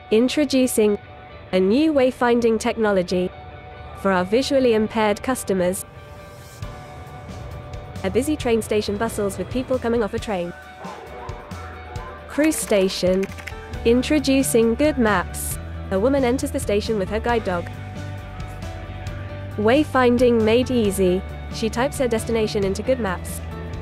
Introducing a new wayfinding technology for our visually impaired customers. A busy train station bustles with people coming off a train. Cruise station. Introducing GoodMaps. A woman enters the station with her guide dog. Wayfinding made easy. She types her destination into GoodMaps.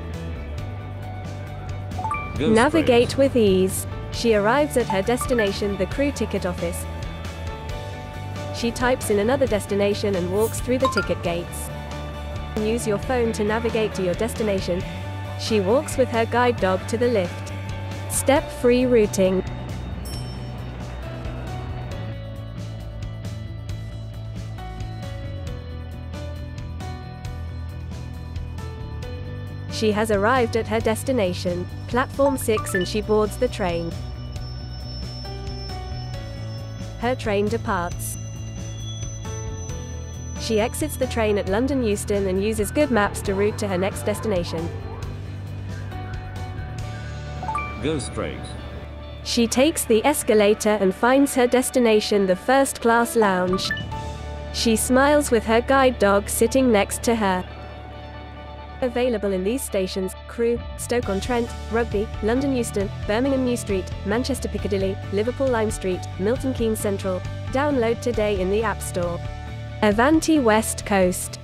Navigate with ease. She arrives at her destination, the crew ticket office. She types in another destination and walks through the ticket gates. Use your phone to navigate to your destination. She walks with her guide dog to the lift. Step-free routing. She has arrived at her destination, platform 6, and she boards the train. Her train departs. She exits the train at London Euston and uses GoodMaps to route to her next destination. Go straight. She takes the escalator and finds her destination, the first-class lounge. She smiles with her guide dog sitting next to her. Available in these stations: Crewe, Stoke-on-Trent, Rugby, London Euston, Birmingham New Street, Manchester Piccadilly, Liverpool Lime Street, Milton Keynes Central. Download today in the App Store. Avanti West Coast.